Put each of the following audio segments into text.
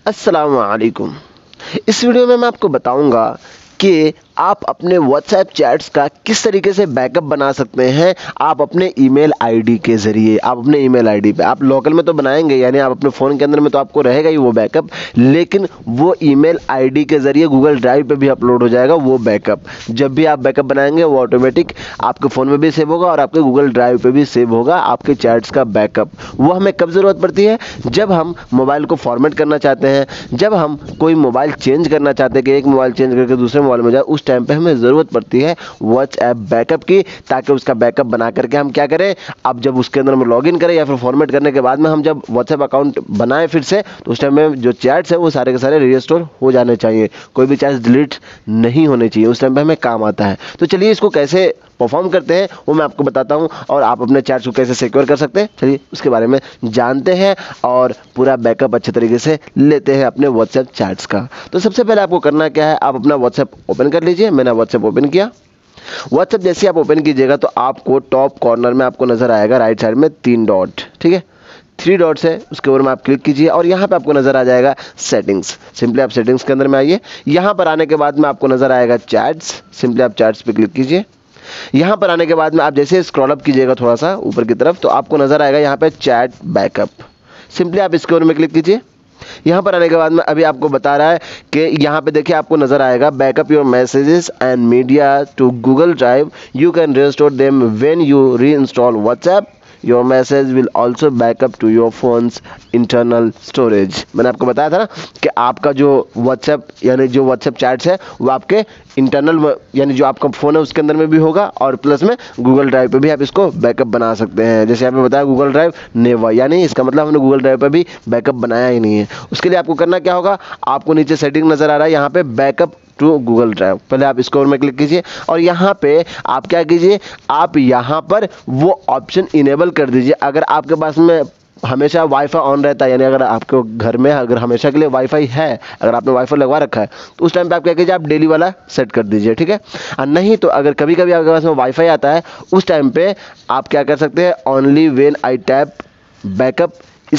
अस्सलाम वालेकुम। इस वीडियो में मैं आपको बताऊंगा कि आप अपने व्हाट्सएप चैट्स का किस तरीके से बैकअप बना सकते हैं। आप अपने ईमेल आईडी के ज़रिए, आप अपने ईमेल आईडी पे, आप लोकल में तो बनाएंगे, यानी आप अपने फ़ोन के अंदर में तो आपको रहेगा ही वो बैकअप, लेकिन वो ईमेल आईडी के ज़रिए गूगल ड्राइव पे भी अपलोड हो जाएगा वो बैकअप। जब भी आप बैकअप बनाएंगे वो ऑटोमेटिक आपके फ़ोन में भी सेव होगा और आपके गूगल ड्राइव पे भी सेव होगा आपके चैट्स का बैकअप। वो हमें कब ज़रूरत पड़ती है? जब हम मोबाइल को फॉर्मेट करना चाहते हैं, जब हम कोई मोबाइल चेंज करना चाहते हैं कि एक मोबाइल चेंज करके दूसरे मोबाइल में जाए, उस टाइम पे हमें ज़रूरत पड़ती है व्हाट्सएप बैकअप की, ताकि उसका बैकअप बना करके हम क्या करें, अब जब उसके अंदर हम लॉगिन करें या फिर फॉर्मेट करने के बाद में हम जब व्हाट्सएप अकाउंट बनाएं फिर से, तो उस टाइम में जो चैट्स है वो सारे के सारे रिस्टोर हो जाने चाहिए, कोई भी चैट्स डिलीट नहीं होने चाहिए, उस टाइम पे हमें काम आता है। तो चलिए इसको कैसे परफॉर्म करते हैं वो मैं आपको बताता हूं, और आप अपने चैट्स को कैसे सिक्योर कर सकते हैं, चलिए उसके बारे में जानते हैं और पूरा बैकअप अच्छे तरीके से लेते हैं अपने व्हाट्सएप चैट्स का। तो सबसे पहले आपको करना क्या है, आप अपना व्हाट्सएप ओपन कर लीजिए। मैंने व्हाट्सएप ओपन किया। व्हाट्सएप जैसे आप ओपन कीजिएगा तो आपको टॉप कॉर्नर में आपको नजर आएगा राइट साइड में 3 डॉट, ठीक है, 3 डॉट्स है, उसके ऊपर में आप क्लिक कीजिए और यहाँ पे आपको नजर आ जाएगा सेटिंग्स। सिंपली आप सेटिंग्स के अंदर में आइए। यहाँ पर आने के बाद में आपको नजर आएगा चैट्स, सिंपली आप चैट्स पे क्लिक कीजिए। यहाँ पर आने के बाद में आप जैसे स्क्रॉल अप कीजिएगा थोड़ा सा ऊपर की तरफ, तो आपको नजर आएगा यहाँ पे चैट बैकअप। सिंपली आप इसके ऊपर में क्लिक कीजिए। यहाँ पर आने के बाद में अभी आपको बता रहा है कि यहाँ पे देखिए आपको नजर आएगा backup your messages and media to Google Drive, you can restore them when you reinstall WhatsApp, your message will also backup to your phone's internal storage. मैंने आपको बताया था ना कि आपका जो व्हाट्सएप यानी जो व्हाट्सएप चैट्स है वो आपके इंटरनल यानी जो आपका फ़ोन है उसके अंदर में भी होगा, और प्लस में गूगल ड्राइव पे भी आप इसको बैकअप बना सकते हैं। जैसे आपने बताया गूगल ड्राइव नेवर, यानी इसका मतलब हमने गूगल ड्राइव पे भी बैकअप बनाया ही नहीं है। उसके लिए आपको करना क्या होगा, आपको नीचे सेटिंग नज़र आ रहा है यहाँ पे बैकअप टू गूगल ड्राइव, पहले आप इसको में क्लिक कीजिए और यहाँ पे आप क्या कीजिए, आप यहाँ पर वो ऑप्शन इनेबल कर दीजिए। अगर आपके पास में हमेशा वाईफाई ऑन रहता है, यानी अगर आपके घर में अगर हमेशा के लिए वाईफाई है, अगर आपने वाईफाई लगवा रखा है, तो उस टाइम पे आप क्या कीजिए, आप डेली वाला सेट कर दीजिए, ठीक है। और नहीं तो अगर कभी कभी आपके पास में वाईफाई आता है, उस टाइम पे आप क्या कर सकते हैं, only when I tap backup,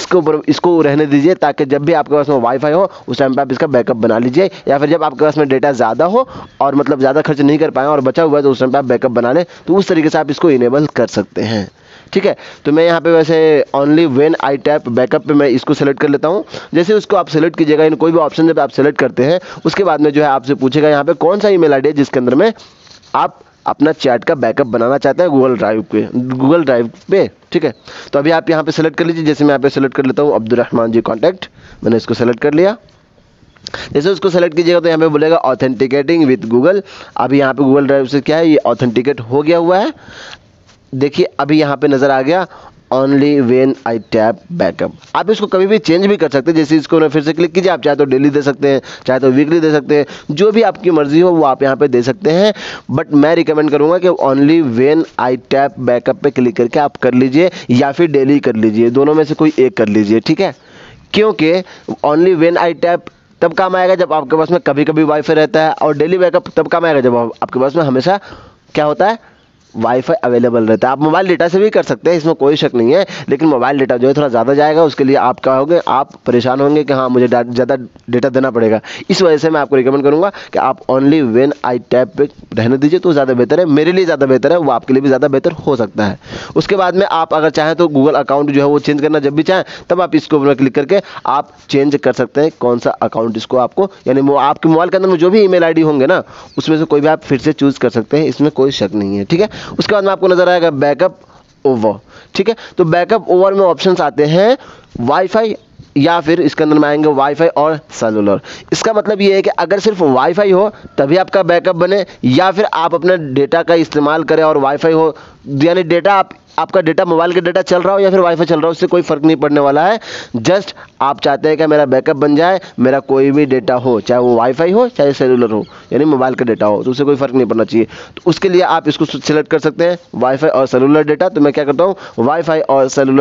इसको रहने दीजिए, ताकि जब भी आपके पास में वाईफाई हो उस टाइम पे आप इसका बैकअप बना लीजिए, या फिर जब आपके पास में डेटा ज़्यादा हो और मतलब ज़्यादा खर्च नहीं कर पाए और बचा हुआ है तो उस टाइम पे आप बैकअप बना लें, तो उस तरीके से आप इसको इनेबल कर सकते हैं, ठीक है। तो मैं यहाँ पे वैसे only when I tap backup पे मैं इसको सेलेक्ट कर लेता हूँ। जैसे उसको आप सेलेक्ट कीजिएगा, इन कोई भी ऑप्शन जब आप सेलेक्ट करते हैं उसके बाद में जो है आपसे पूछेगा यहाँ पे कौन सा ईमेल आईडी है जिसके अंदर में आप अपना चैट का बैकअप बनाना चाहते हैं गूगल ड्राइव पे, ठीक है। तो अभी आप यहाँ पे सेलेक्ट कर लीजिए। जैसे मैं यहाँ पे सेलेक्ट कर लेता हूँ अब्दुर्रहमान जी कॉन्टैक्ट, मैंने इसको सेलेक्ट कर लिया। जैसे उसको सेलेक्ट कीजिएगा तो यहाँ पे बोलेगा ऑथेंटिकेटिंग विद गूगल। अभी यहाँ पे गूगल ड्राइव से क्या है, ये ऑथेंटिकेट हो गया हुआ है। देखिए अभी यहाँ पे नजर आ गया only when I tap backup. आप इसको कभी भी चेंज भी कर सकते हैं। जैसे इसको फिर से क्लिक कीजिए, आप चाहे तो डेली दे सकते हैं, चाहे तो वीकली दे सकते हैं, जो भी आपकी मर्जी हो वो आप यहाँ पे दे सकते हैं। बट मैं रिकमेंड करूंगा कि only when I tap backup पे क्लिक करके आप कर लीजिए, या फिर डेली कर लीजिए, दोनों में से कोई एक कर लीजिए, ठीक है। क्योंकि ओनली व्हेन आई टैप तब काम आएगा जब आपके पास में कभी कभी वाईफाई रहता है, और डेली बैकअप तब काम आएगा जब आपके पास में हमेशा क्या होता है, वाईफाई अवेलेबल रहता है। आप मोबाइल डेटा से भी कर सकते हैं, इसमें कोई शक नहीं है, लेकिन मोबाइल डेटा जो है थोड़ा ज़्यादा जाएगा, उसके लिए आप क्या होंगे, आप परेशान होंगे कि हाँ मुझे ज़्यादा डेटा देना पड़ेगा। इस वजह से मैं आपको रिकमेंड करूँगा कि आप ओनली व्हेन आई टैप पे रहने दीजिए, तो ज़्यादा बेहतर है, मेरे लिए ज़्यादा बेहतर है, वो आपके लिए भी ज़्यादा बेहतर हो सकता है। उसके बाद में आप अगर चाहें तो गूगल अकाउंट जो है वो चेंज करना जब भी चाहें तब आप इसको ऊपर क्लिक करके आप चेंज कर सकते हैं कौन सा अकाउंट इसको आपको, यानी वो आपके मोबाइल के अंदर में जो भी ईमेल आईडी होंगे ना उसमें से कोई भी आप फिर से चूज कर सकते हैं, इसमें कोई शक नहीं है, ठीक है। उसके बाद में आपको नजर आएगा बैकअप ओवर, ठीक है। तो बैकअप ओवर में ऑप्शंस आते हैं वाईफाई, या फिर इसके अंदर में आएंगे वाईफाई और सेलुलर। इसका मतलब ये है कि अगर सिर्फ वाईफाई हो तभी आपका बैकअप बने, या फिर आप अपने डेटा का इस्तेमाल करें और वाईफाई हो, यानी डेटा आपका डेटा मोबाइल का डेटा चल रहा हो या फिर वाईफाई चल रहा हो, उससे कोई फर्क नहीं पड़ने वाला है। जस्ट आप चाहते हैं कि मेरा बैकअप बन जाए, मेरा कोई भी डेटा हो, चाहे वो वाईफाई हो चाहे सेलुलर हो, यानी मोबाइल का डेटा हो, तो उससे कोई फर्क नहीं पड़ना चाहिए। तो उसके लिए आप इसको सिलेक्ट कर सकते हैं वाईफाई और सेलुलर डेटा। तो मैं क्या करता हूँ, वाईफाई और सेलुलर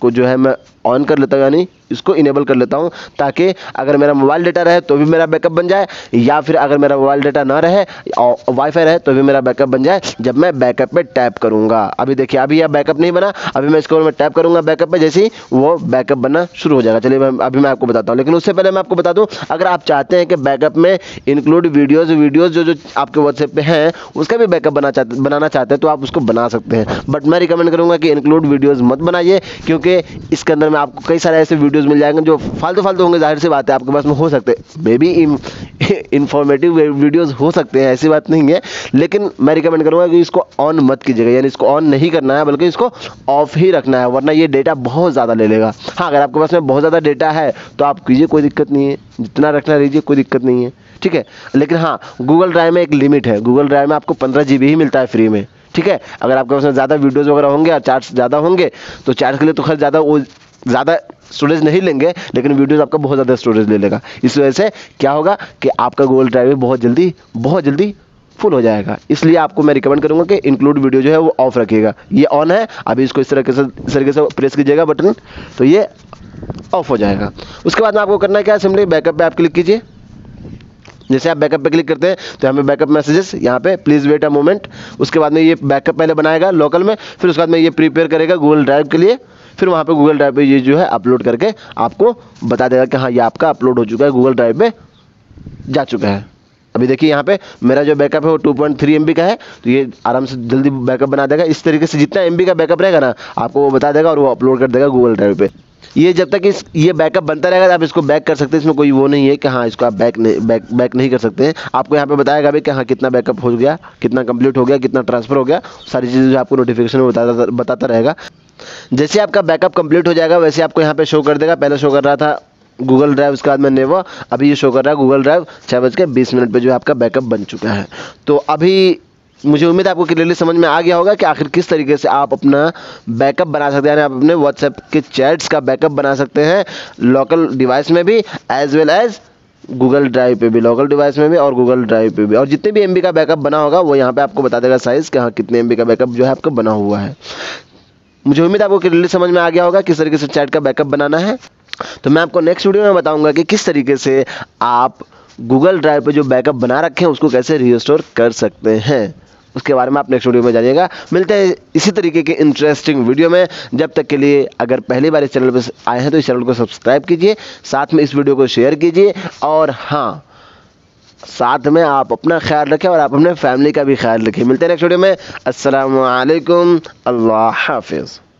को जो है मैं ऑन कर लेता हूँ, यानी इसको इनेबल कर लेता हूँ, ताकि अगर मेरा मोबाइल डेटा रहे तो भी मेरा बैकअप बन जाए, या फिर अगर मेरा मोबाइल डेटा ना रहे और वाईफाई रहे तो भी मेरा बैकअप बन जाए जब मैं बैकअप पे टैप करूँगा। अभी देखिए, अभी यह बैकअप नहीं बना, अभी मैं इसको मैं टैप करूँगा बैकअप पे, जैसे ही वो बैकअप बनना शुरू हो जाएगा। चलिए अभी मैं आपको बताता हूँ, लेकिन उससे पहले मैं आपको बता दूँ, अगर आप चाहते हैं कि बैकअप में इंक्लूड वीडियोज़ जो आपके व्हाट्सएप पे हैं उसका भी बैकअप बनाना चाहते हैं तो आप उसको बना सकते हैं। बट मैं रिकमेंड करूँगा कि इंक्लूड वीडियोज़ मत बनाइए, क्योंकि इसके अंदर में आपको कई सारे ऐसे वीडियोज़ मिल जाएंगे जो फालतू होंगे। जाहिर सी बात है आपके पास में हो सकते हैं, मे बी इंफॉर्मेटिव वीडियोज़ हो सकते हैं, ऐसी बात नहीं है, लेकिन मैं रिकमेंड करूँगा कि इसको ऑन मत कीजिएगा, यानी इसको ऑन नहीं करना है बल्कि इसको ऑफ ही रखना है, वरना ये डेटा बहुत ज़्यादा ले लेगा। हाँ, अगर आपके पास में बहुत ज़्यादा डेटा है तो आप कीजिए, कोई दिक्कत नहीं है, जितना रखना लीजिए, कोई दिक्कत नहीं है, ठीक है। लेकिन हाँ, गूगल ड्राइव में एक लिमिट है, गूगल ड्राइव में आपको 15 GB ही मिलता है फ्री में, ठीक है। अगर आपके पास में ज़्यादा वीडियोज़ वगैरह होंगे और चार्ट्स ज़्यादा होंगे तो चार्ट्स के लिए तो खैर ज़्यादा स्टोरेज नहीं लेंगे, लेकिन वीडियोस आपका बहुत ज़्यादा स्टोरेज ले लेगा। इस वजह से क्या होगा कि आपका गूगल ड्राइव बहुत जल्दी फुल हो जाएगा। इसलिए आपको मैं रिकमेंड करूंगा कि इंक्लूड वीडियो जो है वो ऑफ रखिएगा। ये ऑन है, अभी इसको इस तरीके से प्रेस कीजिएगा बटन, तो ये ऑफ हो जाएगा। उसके बाद में आपको करना क्या है, सिंपली बैकअप पे आप क्लिक कीजिए। जैसे आप बैकअप पे क्लिक करते हैं तो यहाँ पे बैकअप मैसेजेस, यहाँ पे प्लीज़ वेट अ मोमेंट, उसके बाद में ये बैकअप पहले बनाएगा लोकल में, फिर उसके बाद में ये प्रिपेयर करेगा गूगल ड्राइव के लिए, फिर वहाँ पे गूगल ड्राइव पे ये जो है अपलोड करके आपको बता देगा कि हाँ ये आपका अपलोड हो चुका है, गूगल ड्राइव पे जा चुका है। अभी देखिए यहाँ पे मेरा जो बैकअप है वो 2.3 MB का है, तो ये आराम से जल्दी बैकअप बना देगा। इस तरीके से जितना MB का बैकअप रहेगा ना आपको वो बता देगा और वो अपलोड कर देगा गूगल ड्राइव पे। ये जब तक ये बैकअप बनता रहेगा आप इसको बैक कर सकते हैं, इसमें कोई वो नहीं है कि हाँ इसको आप बैक नहीं कर सकते हैं। आपको यहाँ पे बताएगा भी कि हाँ कितना बैकअप हो गया, कितना कंप्लीट हो गया, कितना ट्रांसफर हो गया, सारी चीज़ें जो आपको नोटिफिकेशन में बताता रहेगा। जैसे आपका बैकअप कंप्लीट हो जाएगा वैसे आपको यहाँ पे शो कर देगा। पहले शो कर रहा था गूगल ड्राइव, उसके बाद में नेवा, अभी ये शो कर रहा है गूगल ड्राइव 6:20 पे जो है आपका बैकअप बन चुका है। तो अभी मुझे उम्मीद है आपको क्लियरली समझ में आ गया होगा कि आखिर किस तरीके से आप अपना बैकअप बना सकते हैं, यानी आप अपने व्हाट्सएप के चैट्स का बैकअप बना सकते हैं लोकल डिवाइस में भी as well as Google Drive पे भी, लोकल डिवाइस में भी और गूगल ड्राइव पे भी। और जितने भी MB का बैकअप बना होगा वो यहाँ पे आपको बता देगा साइज़ कि हाँ कितने MB का बैकअप जो है आपका बना हुआ है। मुझे उम्मीद है आपको क्लियरली समझ में आ गया होगा किस तरीके से चैट का बैकअप बनाना है। तो मैं आपको नेक्स्ट वीडियो में बताऊंगा कि किस तरीके से आप गूगल ड्राइव पे जो बैकअप बना रखे हैं उसको कैसे रीस्टोर कर सकते हैं, उसके बारे में आप नेक्स्ट वीडियो में जानिएगा। मिलते हैं इसी तरीके के इंटरेस्टिंग वीडियो में। जब तक के लिए अगर पहली बार इस चैनल पर आए हैं तो इस चैनल को सब्सक्राइब कीजिए, साथ में इस वीडियो को शेयर कीजिए, और हाँ साथ में आप अपना ख्याल रखें और आप अपने फैमिली का भी ख्याल रखें। मिलते हैं नेक्स्ट वीडियो में। अस्सलाम वालेकुम, अल्लाह हाफिज़।